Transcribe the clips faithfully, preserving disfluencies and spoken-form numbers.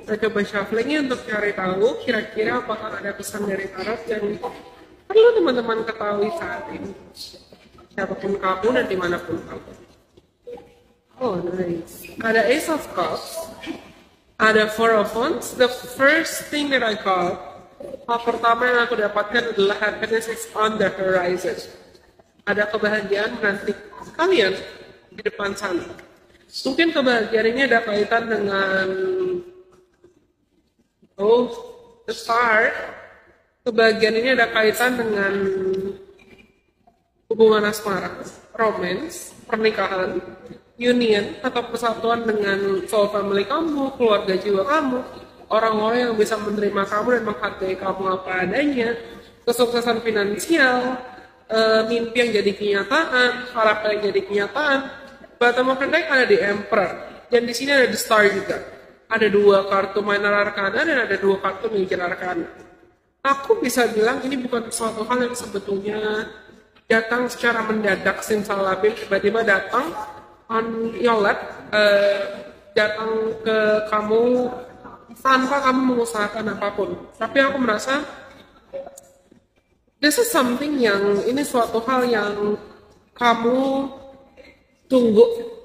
Saya coba shufflingnya untuk cari tahu kira-kira apakah ada pesan dari tarot yang perlu teman-teman ketahui saat ini. Siapapun kamu dan dimanapun kamu. Oh, nice. Ada Ace of Cups. Ada Four of Wands. The first thing that I got, hal pertama yang aku dapatkan adalah happiness is on the horizon. Ada kebahagiaan menanti kalian di depan sana. Mungkin kebahagiaan ini ada kaitan dengan oh, the star. Kebahagiaan ini ada kaitan dengan hubungan asmara, romance, pernikahan, union, atau persatuan dengan soul family kamu, keluarga jiwa kamu, orang-orang yang bisa menerima kamu dan menghargai kamu apa adanya, kesuksesan finansial, uh, mimpi yang jadi kenyataan, harapan yang jadi kenyataan. Bottom of the deck ada di Emperor, dan di sini ada the Star juga. Ada dua kartu minor arcana dan ada dua kartu major arcana. Aku bisa bilang ini bukan suatu hal yang sebetulnya datang secara mendadak simsalabim, tiba-tiba datang on your lap, uh, datang ke kamu tanpa kamu mengusahakan apapun. Tapi aku merasa this is something yang ini suatu hal yang kamu tunggu,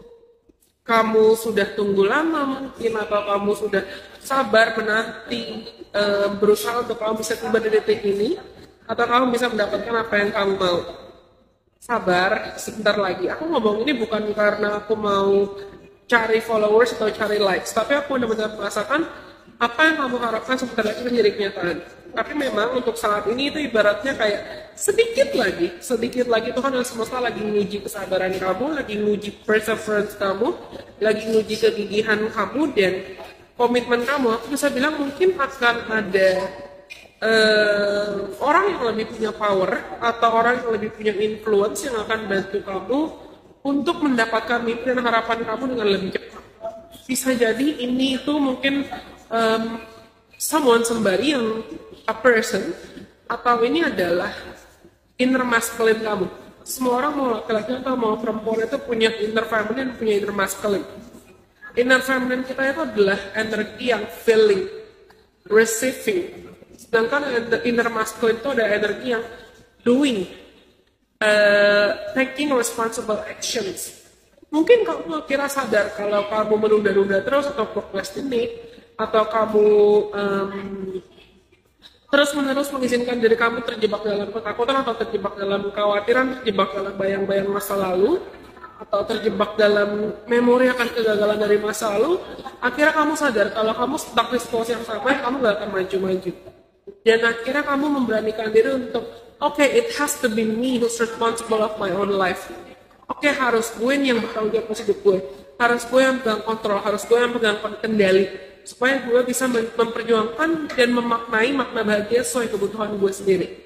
kamu sudah tunggu lama mungkin, atau kamu sudah sabar menanti, e, berusaha untuk kamu bisa tiba di detik ini, atau kamu bisa mendapatkan apa yang kamu mau. Sabar, sebentar lagi. Aku ngomong ini bukan karena aku mau cari followers atau cari likes, tapi aku benar-benar merasakan apa yang kamu harapkan sebentar lagi menjadi kenyataan. Tapi memang untuk saat ini itu ibaratnya kayak sedikit lagi, sedikit lagi Tuhan yang semesta lagi nguji kesabaran kamu, lagi nguji perseverance kamu, lagi nguji kegigihan kamu dan komitmen kamu. Aku bisa bilang mungkin akan ada uh, orang yang lebih punya power atau orang yang lebih punya influence yang akan bantu kamu untuk mendapatkan mimpi dan harapan kamu dengan lebih cepat. Bisa jadi ini itu mungkin um, someone, somebody yang a person, atau ini adalah inner masculine kamu. Semua orang mau laki-laki atau mau perempuan itu punya inner feminine, punya inner masculine. Inner feminine kita itu adalah energi yang feeling, receiving. Sedangkan inner masculine itu ada energi yang doing, uh, taking responsible actions. Mungkin kamu kira sadar kalau kamu menunda-nunda terus atau procrastinate, atau kamu um, terus-menerus mengizinkan diri kamu terjebak dalam ketakutan atau terjebak dalam kekhawatiran, terjebak dalam bayang-bayang masa lalu, atau terjebak dalam memori akan kegagalan dari masa lalu, akhirnya kamu sadar kalau kamu stuck di situasi yang sama, kamu gak akan maju-maju. Dan akhirnya kamu memberanikan diri untuk, oke, okay, it has to be me who's responsible of my own life. Oke, okay, harus gue yang bertanggung jawab atas hidup gue. Harus gue yang pegang kontrol, harus gue yang pegang kendali. Supaya gue bisa memperjuangkan dan memaknai makna bahagia sesuai kebutuhan gue sendiri.